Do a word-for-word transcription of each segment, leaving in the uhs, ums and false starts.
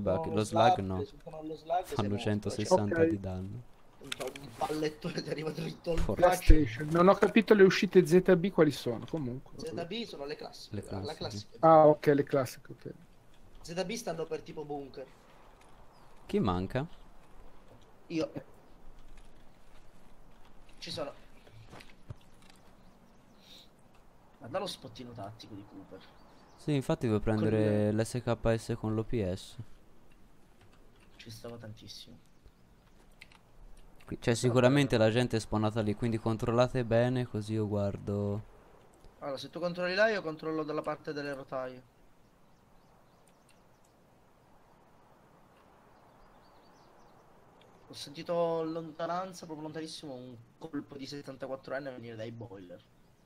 beh, lo lo slug slug, no. sultano allo slug, sei Fanno morto, centosessanta Ok. di danno. cioè, un pallettone ti arriva dritto al Forza. braccio. PlayStation. Non ho capito le uscite Z B quali sono, comunque. Z B sono le classiche, Le la- la classiche. classica. Ah, ok, le classiche, ok. Z B stanno per tipo bunker. Chi manca? Io. Ci sono. Guarda lo spottino tattico di Cooper. Sì, infatti devo prendere l'S K S con l'O P S. Ci stava tantissimo. Qui- Cioè sicuramente la gente è spawnata lì, quindi controllate bene così io guardo. Allora, se tu controlli là, io controllo dalla parte delle rotaie. Ho sentito in lontananza, proprio lontanissimo, un colpo di settantaquattro enne venire dai boiler.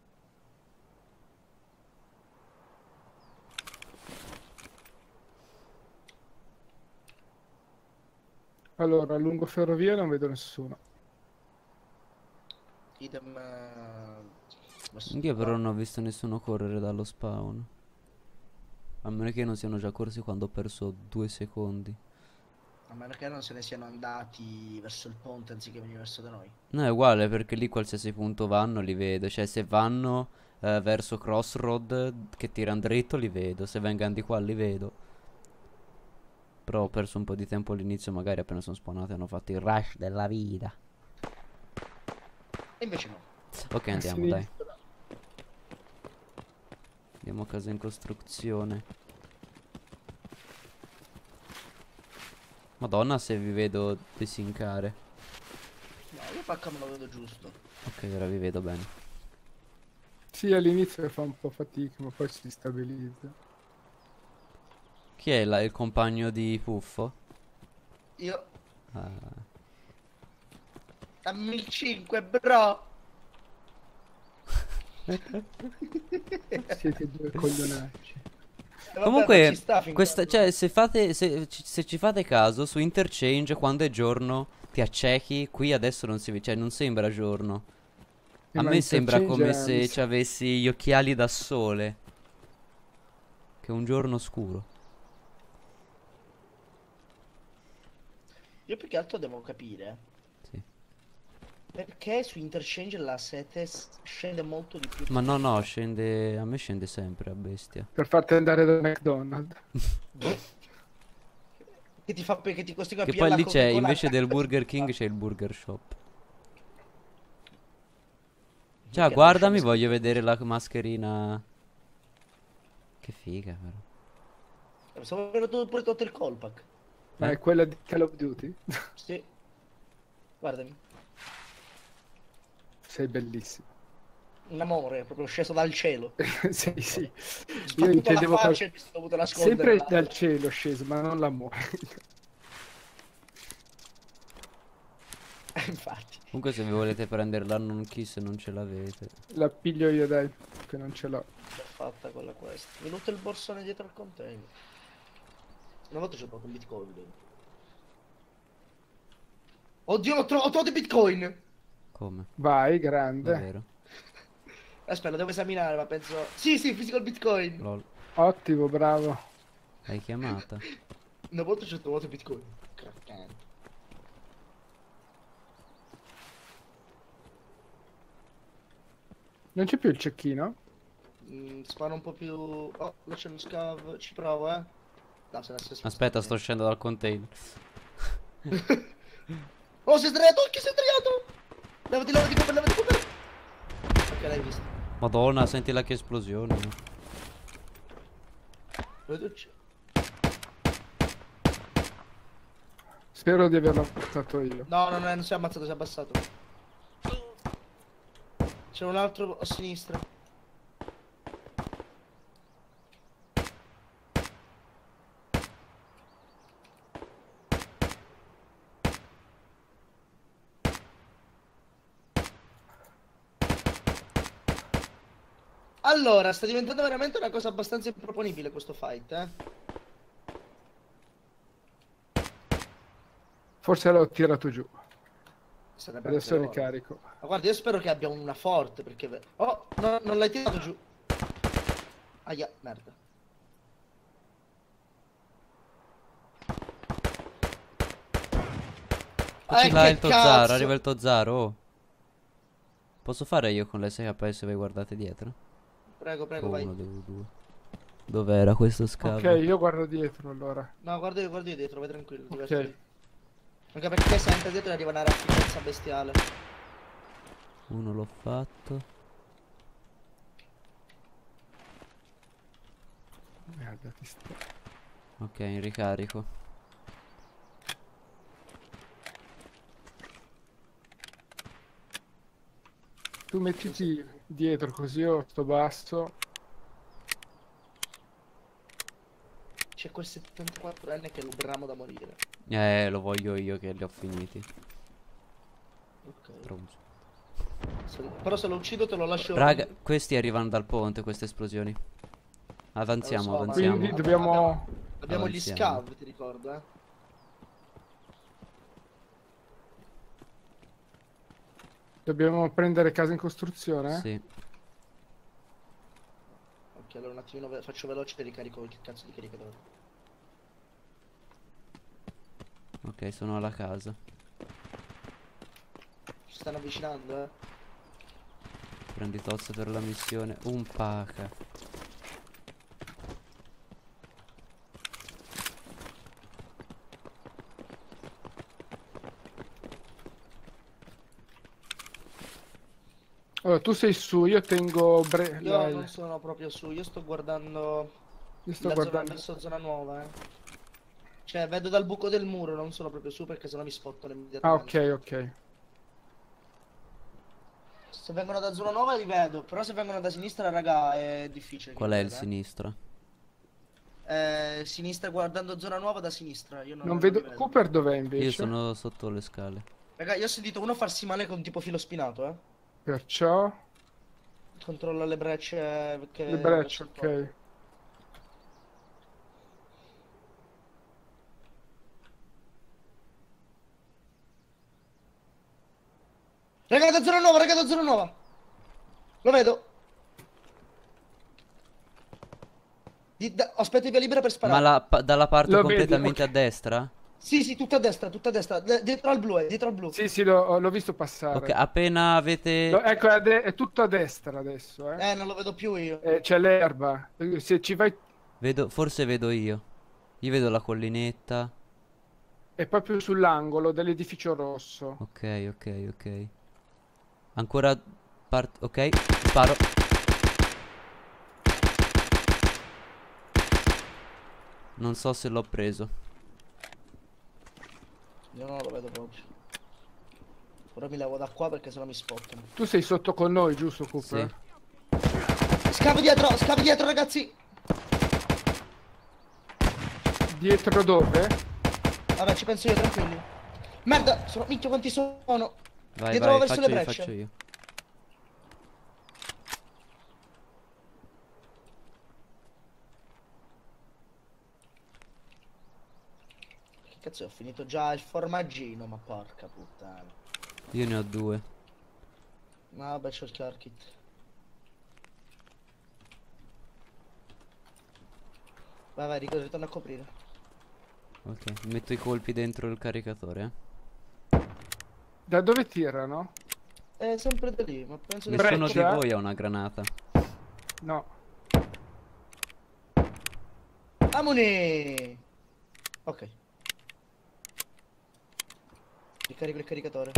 Allora, lungo ferrovia non vedo nessuno. Idem. eh, verso Io però qua. non ho visto nessuno correre dallo spawn. A meno che non siano già corsi quando ho perso due secondi. A meno che non se ne siano andati verso il ponte anziché venire verso da noi. No, è uguale perché lì qualsiasi punto vanno li vedo. Cioè se vanno eh, verso Crossroad che tirano dritto li vedo. Se vengono di qua li vedo. Però ho perso un po' di tempo all'inizio, magari appena sono spawnati hanno fatto il rush della vita. E invece no. Ok, A andiamo, dai. sinistra. Andiamo a casa in costruzione. Madonna se vi vedo desincare. No, io pacca me lo vedo giusto. Ok, ora vi vedo bene. Sì, all'inizio fa un po' fatica, ma poi si stabilizza. Chi è la- il compagno di Puffo? Io. Ah, Dammi il cinque, bro. Siete due coglionacci. Eh, vabbè, ma Comunque, ci sta fin questa, quando- cioè, se fate, se, ci- se ci fate caso, su Interchange, quando è giorno, ti accechi, qui adesso non si vede, cioè, non sembra giorno. Eh, A ma me sembra Interchange come è- se mi ci sa- avessi gli occhiali da sole. Che è un giorno scuro. Io più che altro devo capire Sì. perché su Interchange la sete s- scende molto di più. Ma no, no, scende, a me scende sempre a bestia. Per farti andare da McDonald's. Che ti fa che ti costringe a Che pigliare poi la lì c'è, Coca-Cola invece del gratis. Burger King, c'è il Burger Shop. Che Ciao, non guardami, scende voglio sempre. vedere la mascherina. Che figa, però. Stavo avendo pure tutto il callback. Ma Eh? è quella di Call of Duty? Sì. Guardami. Sei bellissimo. Un amore, proprio sceso dal cielo. Sì, sì. Io Sbattuto la intendevo faccia qual- e mi sono dovuto nascondere sempre là. dal cielo sceso, ma non l'amore. Eh, infatti. Comunque se vi volete prendere l'Unknown Kiss non ce l'avete. La piglio io, dai, che non ce l'ho. L'ho fatta quella questa. Mi butto il borsone dietro al container. Una volta c'ho trovato un bitcoin dentro. Oddio, l'ho trovato, ho trovato i bitcoin! Come? Vai, grande. Davvero? Aspetta, lo devo esaminare, ma penso... Sì, sì, physical bitcoin! Lol. Ottimo, bravo. L'hai chiamata? Una volta ci ho trovato i bitcoin. Craccante. Non c'è più il cecchino? Mm, spara un po' più... Oh, là c'è lo scav, ci provo, eh. No, se ne è Aspetta, sto uscendo dal container. Oh, si è sdraiato, chi si è sdraiato? Levati, levati, Cooper, levati, Cooper. Ok, l'hai visto. Madonna, senti la che esplosione. Dove tu c'è? Spero di averlo portato io. No, no, no, non si è ammazzato, si è abbassato. C'è un altro a sinistra. Allora, sta diventando veramente una cosa abbastanza improponibile questo fight, eh. Forse l'ho tirato giù. Sarebbe Adesso anche ora. ricarico. Ma guarda, io spero che abbia una forte, perché... ve- Oh, no, non l'hai tirato giù. Aia, merda. Eccoci Eh, là che il Tozaro, cazzo! arriva il Tozaro. Oh. Posso fare io con l'S K S se voi guardate dietro? Prego, prego, O vai. uno, due, due. Dov'era questo Ok, scavo? io guardo dietro allora. No, guarda io, guarda io dietro, vai tranquillo, Ok. divertiti. Anche perché sempre dietro arriva una raffinezza bestiale. Uno l'ho fatto. Merda, ti sto... Ok, in ricarico. Tu mettiti dietro così io sto basso. C'è quel settantaquattrenne che lo bramo da morire. Eh, lo voglio io che li ho finiti. Ok. Stronzo. Se- Però se lo uccido te lo lascio. Raga, questi arrivano dal ponte, queste esplosioni. Avanziamo, Eh, lo so, ma- avanziamo. Quindi dobbiamo... Abbiamo gli Avanziamo. scav, ti ricordo, eh. Dobbiamo prendere casa in costruzione? Sì. Ok, allora un attimino ve- faccio veloce e ricarico il cazzo di caricatore. Ok, sono alla casa. Ci stanno avvicinando, eh. Prendi tozzo per la missione. Un paca. Allora, tu sei su, io tengo... Bre... Io la- non sono proprio su, io sto guardando Io sto la zona, guardando... verso zona nuova, eh. Cioè, vedo dal buco del muro, non sono proprio su perché sennò mi spottano Ah, immediatamente. ok, ok. Se vengono da zona nuova li vedo, però se vengono da sinistra, raga, è difficile. che Qual li è il veda, eh. sinistra? Eh, sinistra, guardando zona nuova da sinistra, io non, Non non li vedo... vedo. Cooper dov'è invece? Io sono sotto le scale. Raga, io ho sentito uno farsi male con tipo filo spinato, eh. Perciò... Controlla le brecce che... Le brecce, verso il porto. ok. Raga, da zona nuova, raga, da zona nuova. Lo vedo. Di, da, aspetta via libera per Ma sparare. la, pa- dalla parte Lo vedi, completamente ok. a destra? Sì, sì, tutta a destra, tutta a destra. De- dietro al blu, eh, dietro al blu. Sì, sì, l'ho l'ho visto Ok, passare. appena avete... Lo- ecco, è, a de- è tutto a destra adesso, eh. Eh, non lo vedo più io. Eh, c'è l'erba. Eh, Se ci vai... Vedo, forse vedo io. Io vedo la collinetta. È proprio sull'angolo dell'edificio rosso. Ok, ok, ok. Ancora part... Ok, sparo. Non so se l'ho preso. Io non lo vedo proprio. Ora mi levo da qua perché sennò mi spottano. Tu sei sotto con noi, giusto, Cooper? Sì. Scavi dietro, scavi dietro, ragazzi. Dietro dove? Vabbè, ci penso io, tranquilli. Merda, sono... Minchia, quanti sono? Vai, Dietro vai, verso faccio le io, brecce. faccio io. Che cazzo, ho finito già il formaggino, ma porca puttana. Io ne ho due. No, vabbè, c'ho il car kit. Vai, vai, Rico, ritorna a coprire. Ok, metto i colpi dentro il caricatore. Da dove tirano? È sempre da lì, ma penso Eh. che Nessuno di Breccia? voi ha una granata. No. Amone! Ok. Ricarico il caricatore.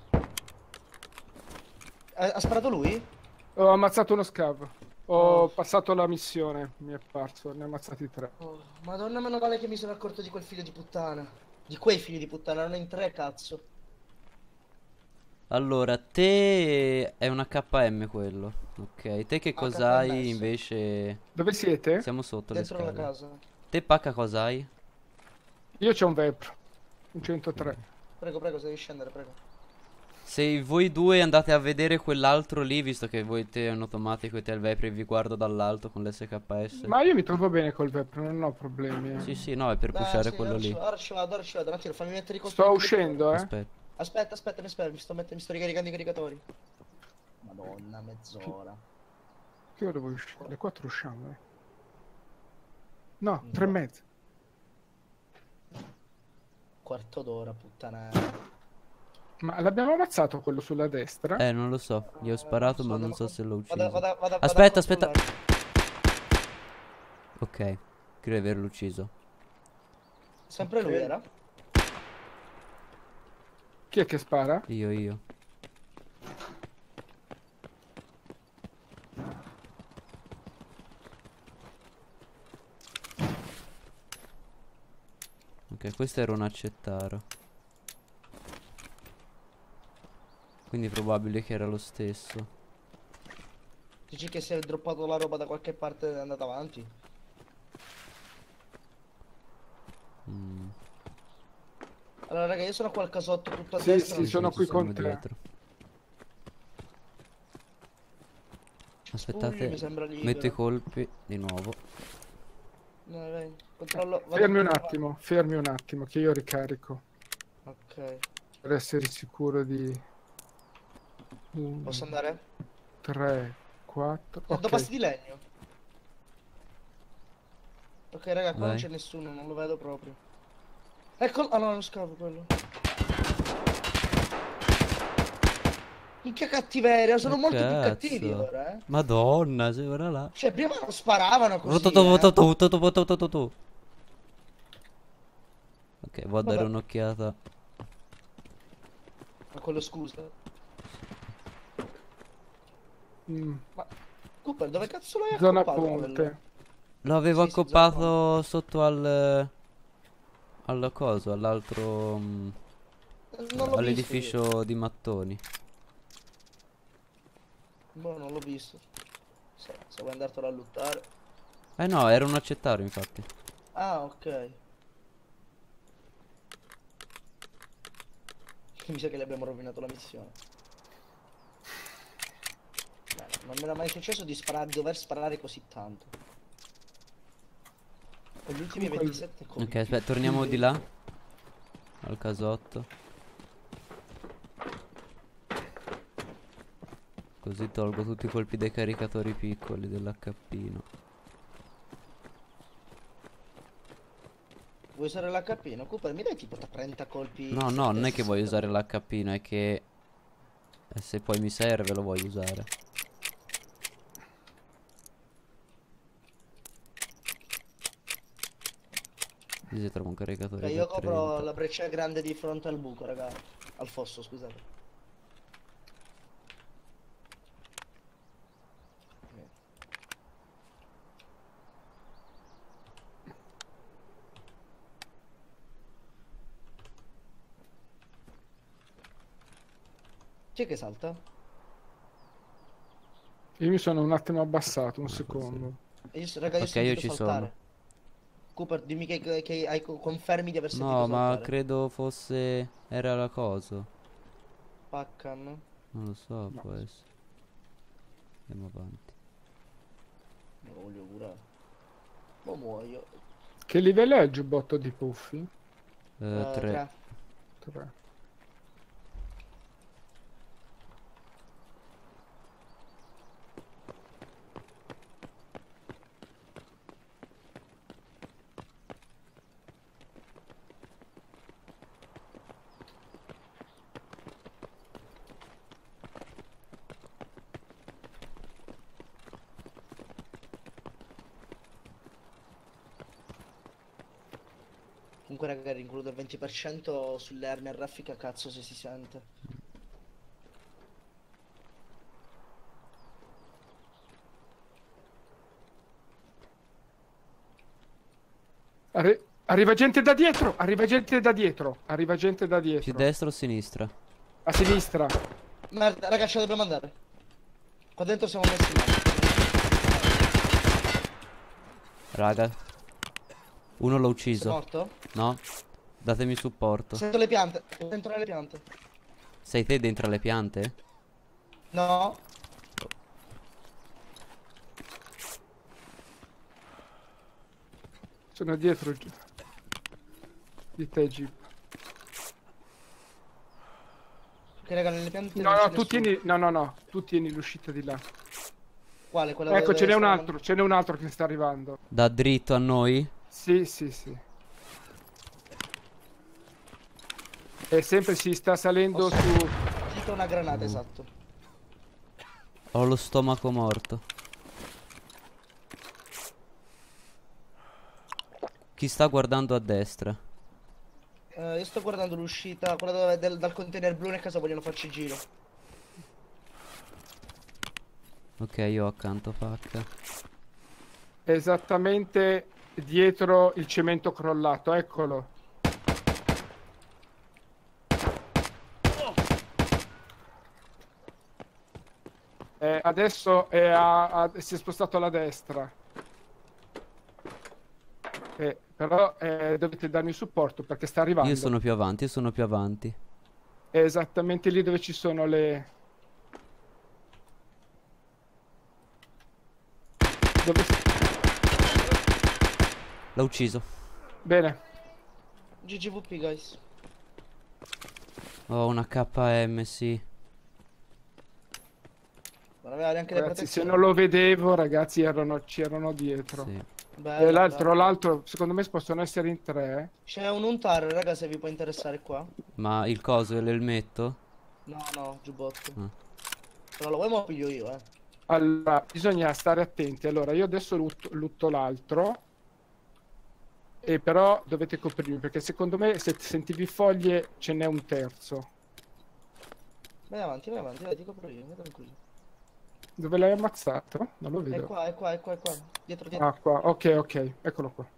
Ha, ha sparato lui? Ho ammazzato uno scav. Ho Oh. passato la missione, mi è apparso, ne ho ammazzati tre. Oh, madonna, meno male che mi sono accorto di quel figlio di puttana. Di quei figli di puttana, erano in tre, cazzo. Allora, te è un H M quello. Ok, te che H M S. cos'hai invece? Dove siete? Siamo sotto le Dentro la scale. casa. Te Pacca cos'hai? Io c'ho un Vepro. Un centotré. Prego, prego, se devi scendere, prego. Se voi due andate a vedere quell'altro lì, visto che voi te è un automatico e te il Vepri vi guardo dall'alto con l'S K S. Ma io mi trovo bene col Vepro, non ho problemi. eh. Sì, sì, no, è per Dai, pushare sì, quello ora lì. ci vado, ora ci vado, ora ci vado. Un attimo, fammi mettere i colpi. Sto di uscendo, eh. Aspetta. Aspetta, aspetta, mi aspetta, mi sto, mettendo, mi sto ricaricando i caricatori. Madonna, mezz'ora. Che ora devo uscire? Alle quattro usciamo, eh. No, No. tre e mezza. Quarto d'ora, puttana. Ma l'abbiamo ammazzato quello sulla destra? Eh, non lo so. Gli ho sparato, Eh, ma so, non devo so con- se l'ho vado, ucciso. vado, vado, vado Aspetta, a aspetta. controllare. Ok, credo di averlo ucciso. Sempre lui Ok. era? Chi è che spara? Io, io. Ok, questo era un accettaro. Quindi è probabile che era lo stesso. Dici che si è droppato la roba da qualche parte ed è andato avanti? Mm. Allora raga, io sono qua al casotto tutto a Sì, destra. sì, non Sì, so sono sì, chi ci qui sia. con siamo te. dietro. Spuglio, mi Aspettate, sembra metto i libero. colpi di nuovo. Dai, vai. Controllo, vado a Fermi un controllare. attimo, fermi un attimo, che io ricarico. Ok. Per essere sicuro di... Posso uno, andare? tre, quattro... Sento Ok. passi di legno. Ok raga, qua non Vai. c'è nessuno, non lo vedo proprio. Eccolo. Ah no, è uno scavo quello. Minchia cattiveria, sono Ma molto più cattivi cazzo. ora, eh. Madonna, sei ora là. Cioè, prima non sparavano Tu, tu, così, tu, tu, eh. tu, tu, tu, tu, tu, tu, tu. Ok, vado a dare Vabbè, un'occhiata. ma quello scusa. Mm, Ma Cooper, dove cazzo l'hai Zona accoppato quello? ponte. L'avevo Sì, sì, zona ponte. accoppato sotto al... al coso, all'altro... mm, Eh, Non l'ho visto io. all'edificio di mattoni. Boh, non l'ho visto. Se, se vuoi andartelo a lottare. Eh no, era un accettario infatti. Ah, ok. Mi sa che le abbiamo rovinato la missione. Beh, non mi era mai successo di sparare, dover sparare così tanto. Con gli ultimi Comunque il- ventisette colpi. Ok, aspetta, torniamo di là. Al casotto. Così tolgo tutti i colpi dei caricatori piccoli dell'H P. Vuoi usare l'H P? No, Cooper, mi dai tipo trenta colpi? No, no, non è che voglio sessanta? usare l'H P, no, è che eh, se poi mi serve lo voglio usare. Lì si trova un caricatore Ok, da io copro trenta. la breccia grande di fronte al buco, raga. Al fosso, scusate. Chi è che salta? Io mi sono un attimo abbassato, un Ah, secondo. E io, raga, io ho Ok, io sentito ci saltare. sono. Cooper, dimmi che, che hai co- confermi di aver sentito No, ma saltare. credo fosse... era la cosa. Paccan. Non lo so, No. può essere. Andiamo avanti. Me lo voglio curare. Ma muoio. Che livello è il giubbotto di Puffy? Eh, Eh, tre. tre. tre. Comunque raga, includo il venti per cento sulle armi a raffica, cazzo se si sente. Arri- arriva gente da dietro! Arriva gente da dietro! Arriva gente da Più dietro! destra o sinistra? A sinistra! Merda, raga, ce la dobbiamo andare. Qua dentro siamo messi male. Raga. Uno l'ho Sei ucciso. morto? No? Datemi supporto. Sento le piante. Dentro nelle piante. Sei te dentro le piante? No. Sono dietro gi- di te, Jeep. Ok raga, nelle piante No, non no, c'è tu nessuno. tieni... No, no, no. Tu tieni l'uscita di là. Quale? Quella Ecco, dove ce n'è un stavamo- altro. Ce n'è un altro che sta arrivando. Da dritto a noi? Sì, sì, sì. E sempre si sta salendo Posso- su... Dico una granata, esatto. Ho lo stomaco morto. Chi sta guardando a destra? Eh, io sto guardando l'uscita, quella dove- del- dal container blu nel caso vogliono farci giro. Ok, io ho accanto pacca. Esattamente dietro il cemento crollato, eccolo. Eh, adesso è a- a- si è spostato alla destra. Eh, però eh, dovete darmi supporto perché sta arrivando. Io sono più avanti, io sono più avanti. È esattamente lì dove ci sono le... Dove... L'ho ucciso. Bene. G G V P, guys. Ho una K M, sì. Non aveva neanche le Ragazzi, se protezioni. non lo vedevo, ragazzi, erano, c'erano dietro. Sì. Bello, E l'altro, bello. l'altro, secondo me possono essere in tre. C'è un untar, raga, se vi può interessare qua. Ma il coso e l'elmetto? No, no, giubbotto. Ah. Però lo vuoi me lo piglio io, eh. Allora, bisogna stare attenti. Allora, io adesso lutto, lutto l'altro. E però dovete coprirmi, perché secondo me se sentivi foglie ce n'è un terzo. Vai avanti, vai avanti, vai, ti copro io, vai tranquillo. Dove l'hai ammazzato? Non lo È vedo. qua, è qua, è qua, è qua. Dietro, dietro. Ah, qua. Ok, ok. Eccolo qua.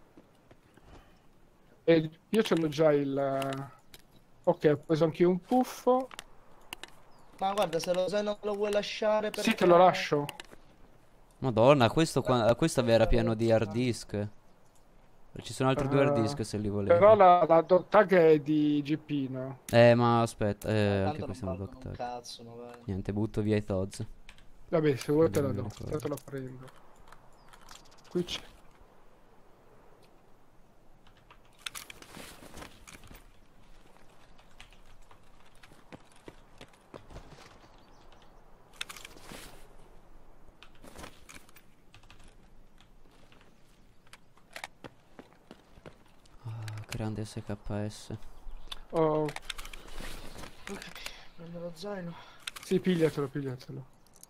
E io ce l'ho già il... Ok, ho preso anche io un puffo. Ma guarda, se lo sai non lo vuoi lasciare perché... Sì, te lo lascio. Madonna, questo, qua, questo era pieno di hard disk. Ci sono altri due hard Eh, disk se li Però volevi. la, la dog tag è di G P, no? Eh, ma aspetta, eh, Ma anche tanto questi non sono valgono un dog tag. cazzo, ma vai. Niente, butto via i T O Z. Vabbè, se vuoi te la Non mi do. ricordo. Tanto la prendo. Qui c'è. Ah, grande S K S. Oh, Ok, prendo lo zaino. sì, pigliatelo, pigliatelo.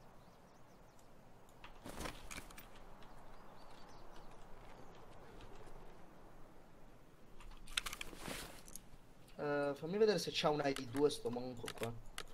Eh, fammi vedere se c'ha una I D due sto monco qua.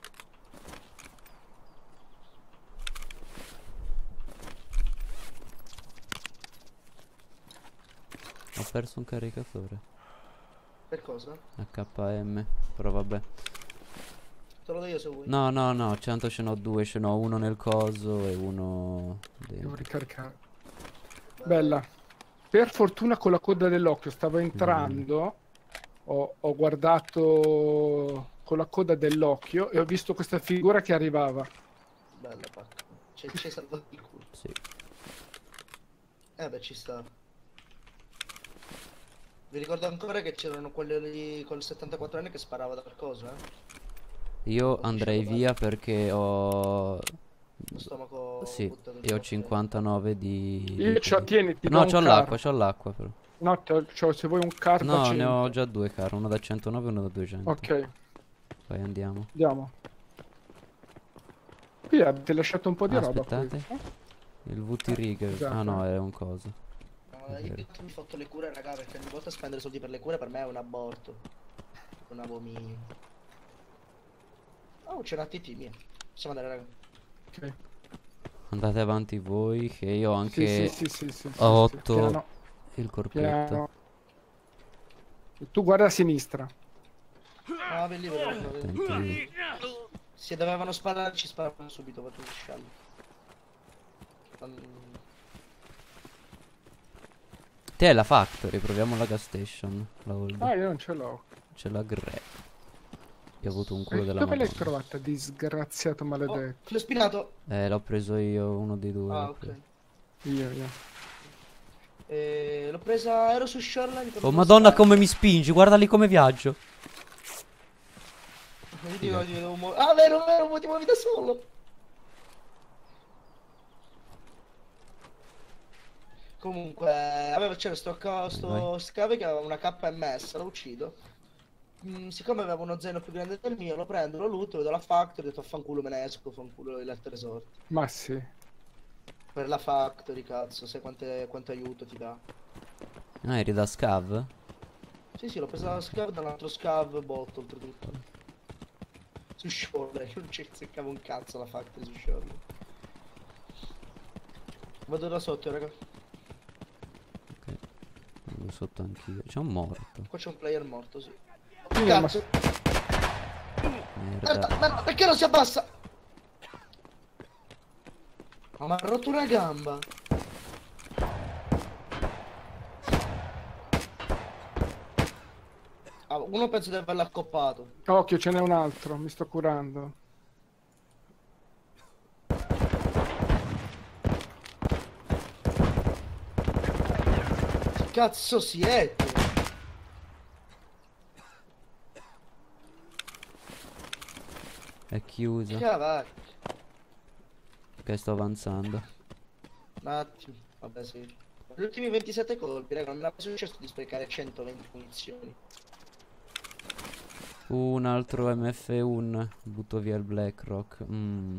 Ho perso un caricatore. Per cosa? H M. Però vabbè. Te lo do io se vuoi. No, no, no, tanto ce n'ho due. Ce n'ho uno nel coso e uno Devo dentro. ricaricare. Vai. Bella. Per fortuna con la coda dell'occhio stavo entrando. Ho, ho guardato con la coda dell'occhio e ho visto questa figura che arrivava. Bella pacca. Ci ci hai salvato il culo. Sì. Eh beh, ci sta. Vi ricordo ancora che c'erano quelli lì col settantaquattro anni che sparava dal coso, eh? Io Quando andrei uscivo via perché ho... Lo stomaco Sì, buttato io ho giù. cinquantanove di... Io di- c'ho, tieni, ti do No, un c'ho car. l'acqua, c'ho l'acqua però. No, te- c'ho- se vuoi un car da No, ne cento. ho già due car, uno da centonove e uno da duecento. Ok, Poi andiamo. andiamo. Qui avete lasciato un po' di Ah, roba aspettate. qui. Il V T Rig. esatto. Ah no, è un coso. No, io mi ho fatto le cure, raga, perché ogni volta spendere soldi per le cure per me è un aborto. Un abominio. Oh, c'è una T T mia. Possiamo andare, raga. Ok. Andate avanti voi che io ho Sì, anche sì, sì, sì, sì, sì, ho sì. otto Piano, il corpetto. piano. Tu guarda a sinistra. Ah, belli, vedo, vedo. Attenti. Se dovevano sparare, ci sparavano subito per tutti scialli. Te è la factory, proviamo la gas station. La hold. Ah, io non ce l'ho. C'è la Gre. Io ho avuto un culo Eh, della Dove l'hai Madonna. trovata, disgraziato Oh, maledetto? l'ho spinato. Eh, l'ho preso io, uno dei due. Ah, l'ho ok. preso. Io, io. E l'ho presa, ero su Shoreline. per Oh uno madonna scarto. come mi spingi, guarda lì come viaggio. Io dico, io devo muo- Ah, vero, vero, mo ti muovi da solo. Comunque, aveva c'era sto, ca- sto vai. scave che aveva una K M S, lo uccido. mh, siccome avevo uno zaino più grande del mio, lo prendo, lo lutto, vedo la factory, ho detto fanculo me ne esco, fanculo il resort. Ma sì. Per la factory, cazzo, sai quante, quanto aiuto ti dà. Ah, eri da scav? Sì, sì, l'ho preso dalla scav, dall'altro scav, botto, oltretutto. Su Shoulder, non ci seccava un cazzo la factory su Shoulder. Vado da sotto, raga. Ok. Vado sotto anch'io. C'è un morto. Qua c'è un player morto, sì. Io, Cazzo! Merda. Merda, merda, perché non si abbassa? Ma mi ha rotto una gamba. Ah, uno penso di averlo accoppato. Occhio, ce n'è un altro, mi sto curando. Che cazzo siete? È chiuso. Cavacchio. Ok, sto avanzando. Un attimo. Vabbè, sì. Gli ultimi ventisette colpi, raga, non mi era mai successo di sprecare centoventi munizioni. Un altro M F uno. Butto via il Blackrock. Mm.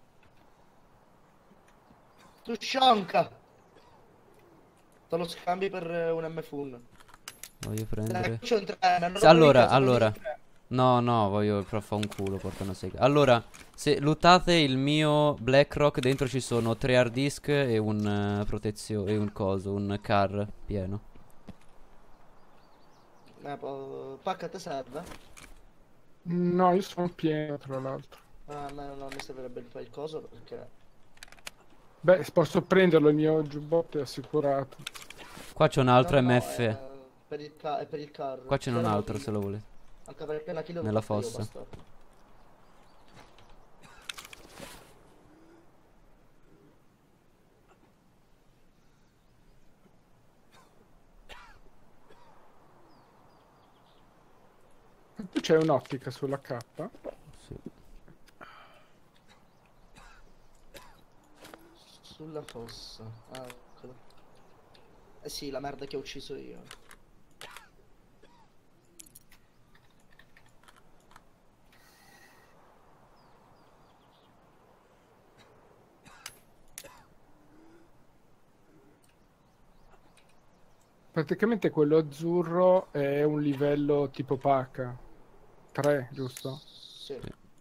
Tu scionca! Te lo scambi per eh, un M F uno. Voglio Dai, prendere. c'è un tre, mi hanno Sì, rotto allora, di cazzo, allora. prendi un tre. No, no, voglio però fa un culo, portano sega. Allora, se lootate il mio Blackrock, dentro ci sono tre hard disk e un uh, protezio e un coso, un car pieno. Eh, po- pacca te serve? No, io sono pieno, tra l'altro. Ah, no, no, mi servirebbe il, il coso perché... Beh, posso prenderlo, il mio giubbotto è assicurato. Qua c'è un altro No, no, M F. è per il, ca- è per il car. Qua ce n'è un altro se lo volete. Anche perché la kill l'ho Nella fatta io, fossa. bastardo. Tu c'hai un'ottica sulla K? Sì. Sulla fossa. Ah, eccolo. Eh sì, la merda che ho ucciso io. Praticamente quello azzurro è un livello tipo paca. tre, giusto? Sì.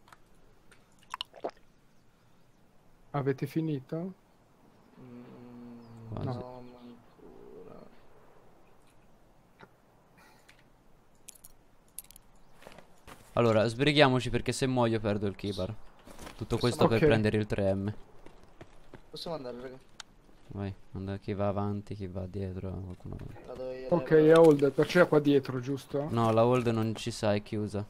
Avete finito? Mm, Quasi. no, ma ancora. Allora, sbrighiamoci perché se muoio perdo il keybar. Tutto questo per Ok. prendere il tre M. Possiamo andare, raga. Vai, anda chi va avanti, chi va dietro. Qualcuno... Vado io. Ok, dai, è vado. hold, perciò è qua dietro, giusto? No, la hold non ci sa, è chiusa.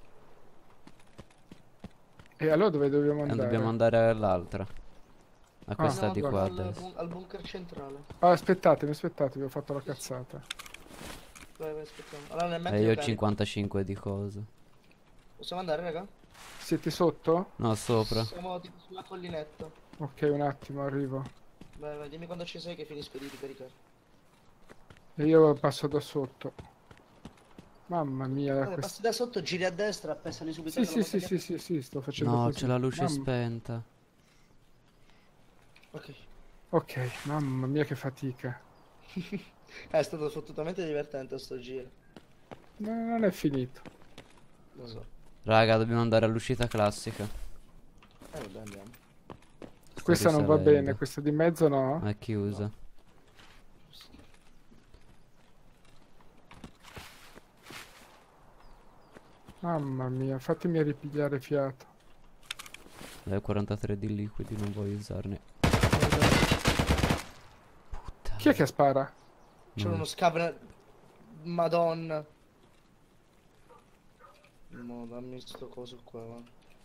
E allora dove dobbiamo E andare? dobbiamo andare all'altra. A questa No, di no, qua a al, destra. bun- al bunker centrale. Ah, aspettatemi, aspettatemi, ho fatto la cazzata. Vai, vai, aspettiamo. Allora, nel E mentre io io ho carico. cinquantacinque di cose. Possiamo andare, raga? Siete sotto? No, sopra. Siamo tipo sulla collinetta. Ok, un attimo, arrivo. Vai, vai, dimmi quando ci sei che finisco di ricaricare. E io passo da sotto. Mamma mia, Guarda, questa... passi da sotto, giri a destra, appessali subito. Sì, alla sì, volta sì, che- sì, sì, sì, sto facendo No, così. c'è la luce Mamma- spenta. Ok. Ok, mamma mia che fatica. È stato fottutamente divertente sto giro. No, non è finito. Lo so. Raga, dobbiamo andare all'uscita classica. Eh, vabbè, andiamo. Sto Questa non va risalendo. bene, questa di mezzo no? È chiusa. Mamma mia, fatemi ripigliare fiato. Dai, quarantatré di liquidi, non voglio usarne. Puttana. Chi è che spara? C'è No. uno scav. Madonna. No, dammi sto coso qua, va.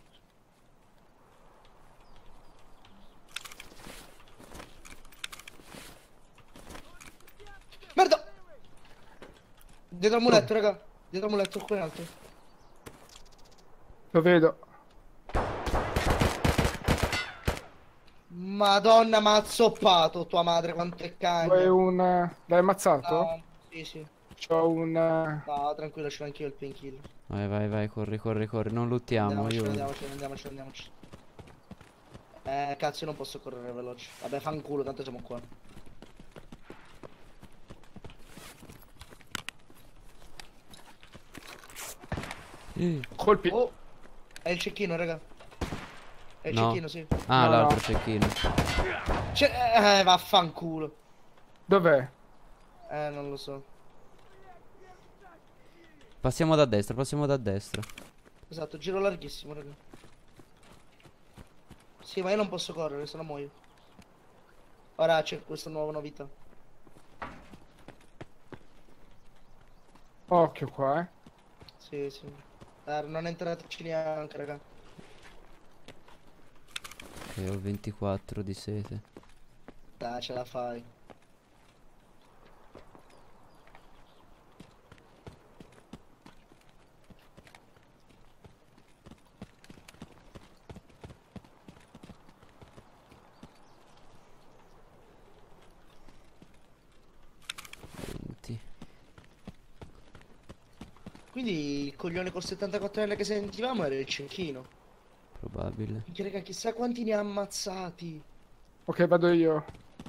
Merda! Dietro al muletto, raga. Dietro al muletto, qua in alto. Lo vedo. Madonna, m'ha azzoppato tua madre, quanto è Vuoi cagno. un... L'hai ammazzato? No, sì, sì. C'ho un... eh, No, tranquillo, ce l'ho anch'io il painkiller. Vai, vai, vai, corri, corri, corri. Non luttiamo, Andiamoci, io... andiamoci, andiamoci, andiamoci. Eh, cazzo, io non posso correre veloce. Vabbè, fanculo, tanto siamo qua. Eh, colpi. Oh, è il cecchino, raga. È il No. cecchino, sì. Ah, No, l'altro no. cecchino. C'è... Eh, vaffanculo. Dov'è? Eh, non lo so. Passiamo da destra, passiamo da destra. Esatto, giro larghissimo, raga. Sì, ma io non posso correre, sennò muoio. Ora c'è questa nuova novità. Occhio qua, eh. Sì, sì. Eh, non entrateci neanche, raga. Ok, ho ventiquattro di sete. Dai, ce la fai. venti. Quindi il coglione col settantaquattro L che sentivamo era il cecchino. Probabile. Minchia, raga, chissà quanti ne ha ammazzati. Ok, vado io.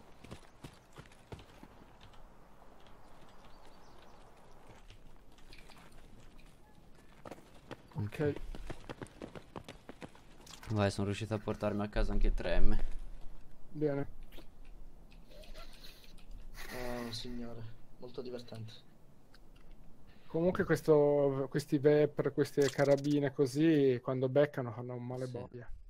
Ok. Vai, sono riuscito a portarmi a casa anche il tre emme. Bene. Oh, signore. Molto divertente. Comunque questo, questi Vepr, queste carabine così, quando beccano fanno un male Sì. boia.